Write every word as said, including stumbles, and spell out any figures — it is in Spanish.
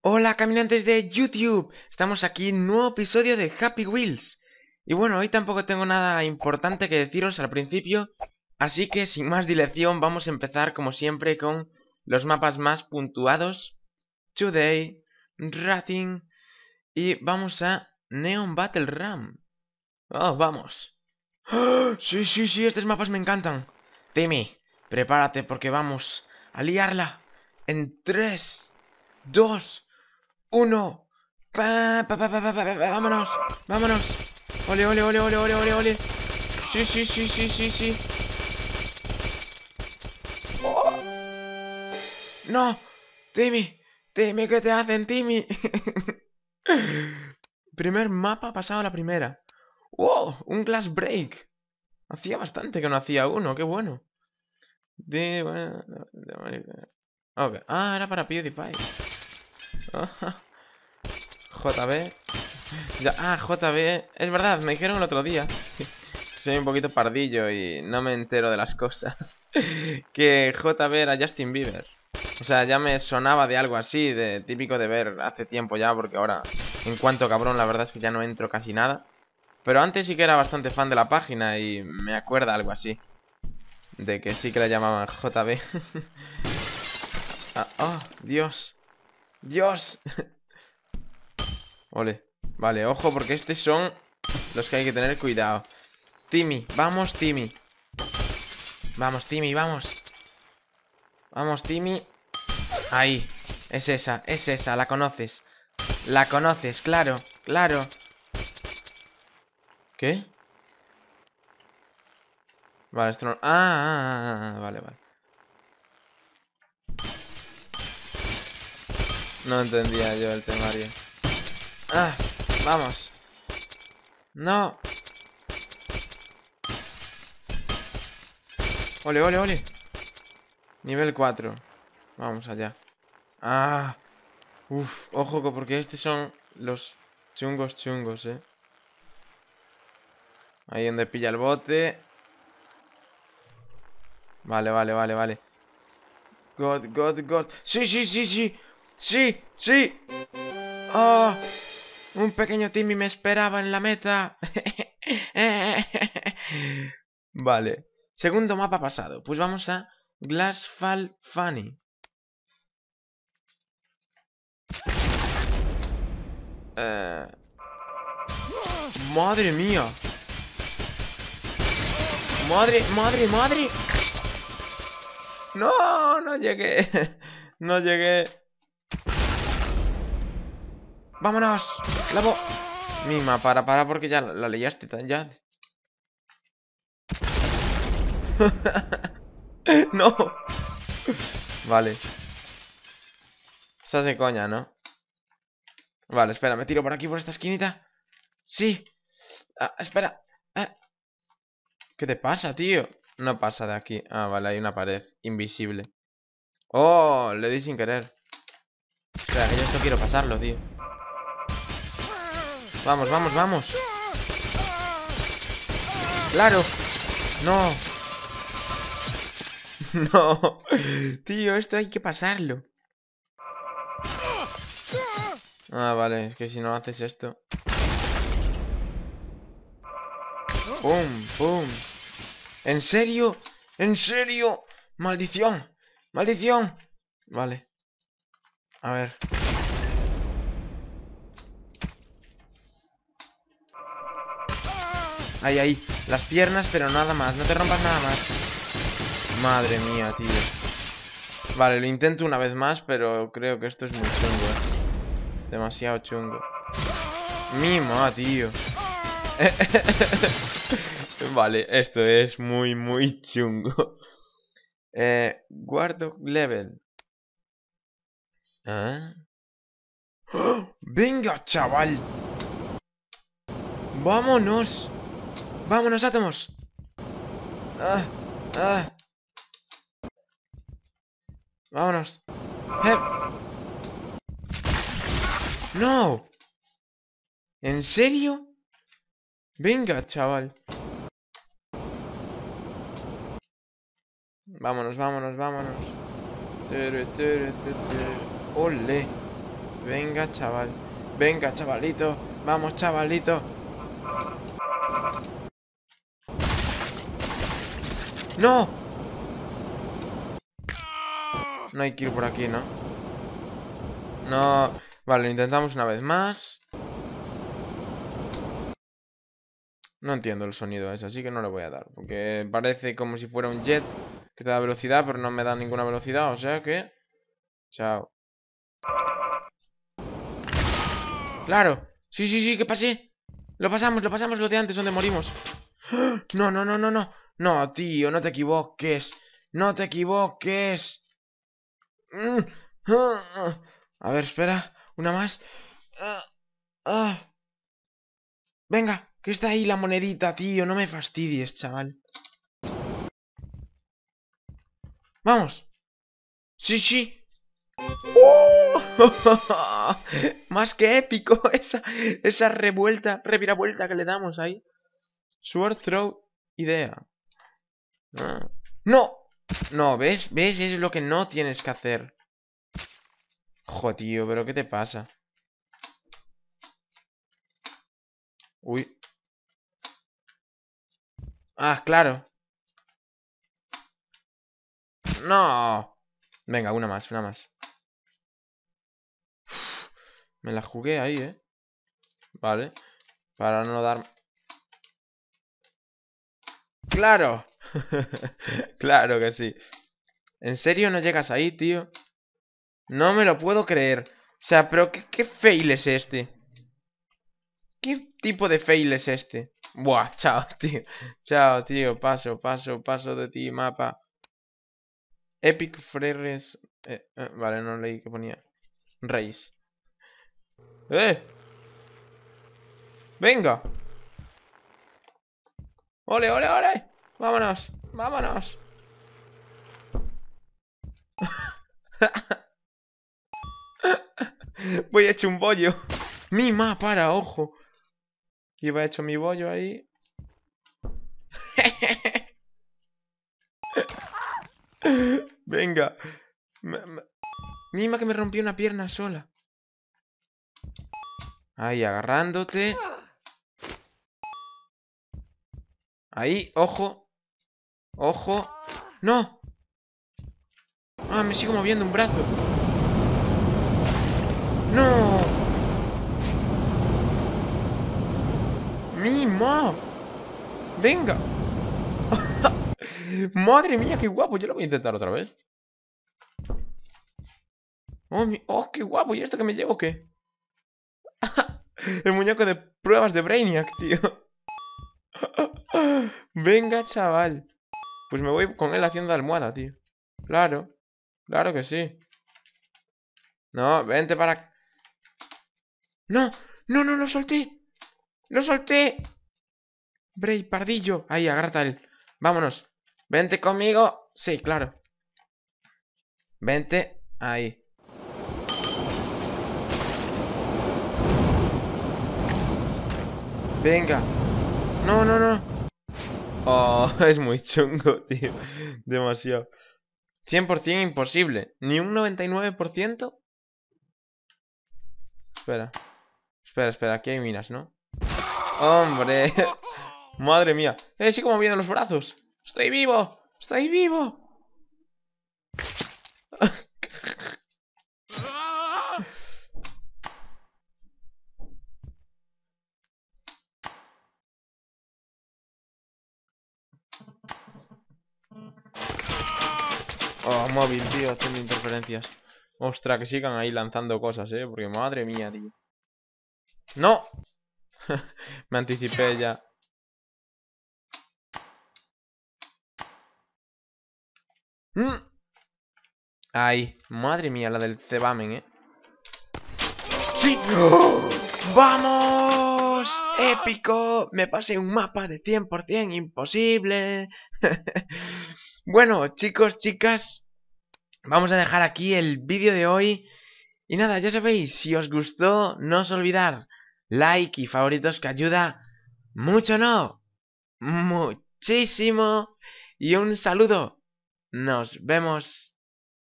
Hola caminantes de YouTube, estamos aquí en un nuevo episodio de Happy Wheels. Y bueno, hoy tampoco tengo nada importante que deciros al principio, así que sin más dilación vamos a empezar como siempre con los mapas más puntuados. Today, Rating y vamos a Neon Battle Ram. Oh, vamos. ¡Oh! Sí, sí, sí, estos mapas me encantan. Timmy, prepárate porque vamos a liarla en tres, dos, uno. Pa, pa, pa, pa, pa, pa, pa, vámonos, vámonos. Ole, ole, ole, ole, ole, ole, ole. Sí, sí, sí, sí, sí, sí. ¡Oh! No, Timmy, Timmy, ¿qué te hacen, Timmy? Primer mapa pasado a la primera. ¡Wow! Un Glass Break. Hacía bastante que no hacía uno, qué bueno. De... bueno, de- de- ok. Ah, era para PewDiePie. J B. Ya, ah, J B. Es verdad, me dijeron el otro día. Soy un poquito pardillo y no me entero de las cosas. Que J B era Justin Bieber. O sea, ya me sonaba de algo así, de típico de ver hace tiempo ya, porque ahora, en cuanto cabrón, la verdad es que ya no entro casi nada. Pero antes sí que era bastante fan de la página y me acuerda algo así. De que sí que la llamaban J B. Ah, oh, Dios. Dios. Ole. Vale, ojo, porque estos son los que hay que tener cuidado. Timmy, vamos, Timmy. Vamos, Timmy, vamos. Vamos, Timmy. Ahí. Es esa, es esa, la conoces. La conoces, claro, claro. ¿Qué? Vale, esto no... Ah, ah, ah, ah, vale, vale. No entendía yo el temario. Ah, vamos. No. Ole, ole, ole. Nivel cuatro. Vamos allá. Ah. Uf, ojo, porque estos son los chungos chungos, eh. Ahí donde pilla el bote. Vale, vale, vale, vale. God, God, God. Sí, sí, sí, sí. Sí, sí. Ah. Un pequeño Timmy me esperaba en la meta. Vale. Segundo mapa pasado. Pues vamos a Glassfall Funny. Eh... Madre mía. Madre, madre, madre. No, no llegué. No llegué. Vámonos. La bo... Mima, para, para, porque ya la, la leíste ya. No. Vale. Estás de coña, ¿no? Vale, espera, me tiro por aquí, por esta esquinita. Sí. Ah, espera. Ah. ¿Qué te pasa, tío? No pasa de aquí. Ah, vale, hay una pared invisible. Oh, le di sin querer. Espera, que yo esto quiero pasarlo, tío. Vamos, vamos, vamos. ¡Claro! ¡No! ¡No! Tío, esto hay que pasarlo. Ah, vale, es que si no haces esto... ¡Pum! ¡Pum! ¿En serio? ¿En serio? ¡Maldición! ¡Maldición! Vale. A ver. Ahí, ahí. Las piernas, pero nada más. No te rompas nada más. Madre mía, tío. Vale, lo intento una vez más, pero creo que esto es muy chungo, ¿eh? Demasiado chungo. Mima, tío. Vale, esto es muy, muy chungo. Eh, guardo level. ¿Ah? ¡Oh! ¡Venga, chaval! ¡Vámonos! ¡Vámonos, átomos! ¡Ah! ¡Ah! ¡Vámonos! ¡Eh! ¡No! ¿En serio? Venga, chaval. Vámonos, vámonos, vámonos. Tere, tere, tere, tere. ¡Ole! Venga, chaval. Venga, chavalito. Vamos, chavalito. ¡No! No hay que ir por aquí, ¿no? No. Vale, lo intentamos una vez más. No entiendo el sonido ese, así que no le voy a dar. Porque parece como si fuera un jet que te da velocidad, pero no me da ninguna velocidad. O sea que... Chao. ¡Claro! Sí, sí, sí, que pasé. Lo pasamos, lo pasamos lo de antes, donde morimos. No, no, no, no, no. No, tío, no te equivoques. No te equivoques. A ver, espera. Una más. Venga, que está ahí la monedita, tío. No me fastidies, chaval. ¡Vamos! ¡Sí, sí! ¡Oh! Más que épico esa, esa revuelta, reviravuelta que le damos ahí. Sword throw idea. Ah. ¡No! No, ¿ves? ¿Ves? Es lo que no tienes que hacer. Jo, tío, ¿pero qué te pasa? Uy. Ah, claro. ¡No! Venga, una más, una más. Uf, me la jugué ahí, ¿eh? Vale. Para no dar... ¡Claro! Claro que sí. ¿En serio no llegas ahí, tío? No me lo puedo creer. O sea, pero ¿qué, qué fail es este? ¿Qué tipo de fail es este? Buah, chao, tío. Chao, tío. Paso, paso, paso de ti, mapa. Epic Freres... Eh, eh, vale, no leí que ponía. Race. ¡Eh! ¡Venga! ¡Ole, ole, ole! ¡Vámonos! ¡Vámonos! Voy hecho un bollo. Mima, para, ojo. Iba hecho mi bollo ahí. Venga. Me, me... Mima que me rompió una pierna sola. Ahí, agarrándote. Ahí, ojo. Ojo. ¡No! Ah, me sigo moviendo un brazo. ¡No! ¡Mima! ¡Venga! ¡Madre mía, qué guapo! Yo lo voy a intentar otra vez. ¡Oh, mi... oh qué guapo! ¿Y esto que me llevo qué? El muñeco de pruebas de Brainiac, tío. Venga, chaval. Pues me voy con él haciendo almohada, tío. Claro. Claro que sí. No, vente para... ¡No! ¡No, no, lo solté! ¡Lo solté! Bray, pardillo. Ahí, agárrate a él. Vámonos. Vente conmigo. Sí, claro. Vente. Ahí. Venga. No, no, no. Oh, es muy chungo, tío. Demasiado. cien por cien imposible. ¿Ni un noventa y nueve por ciento? Espera. Espera, espera. Aquí hay minas, ¿no? ¡Hombre! Madre mía. ¡Eh, sigo moviendo los brazos! ¡Estoy vivo! ¡Estoy vivo! Oh, móvil, tío, haciendo interferencias. Ostras, que sigan ahí lanzando cosas, eh. Porque madre mía, tío. ¡No! Me anticipé ya. ¡Mm! Ahí. Madre mía, la del cebamen, eh. ¡Sí! ¡Oh! ¡Vamos! ¡Épico! Me pasé un mapa de cien por cien imposible. Bueno, chicos, chicas, vamos a dejar aquí el vídeo de hoy. Y nada, ya sabéis, si os gustó, no os olvidar like y favoritos, que ayuda mucho, ¿no? Muchísimo. Y un saludo. Nos vemos.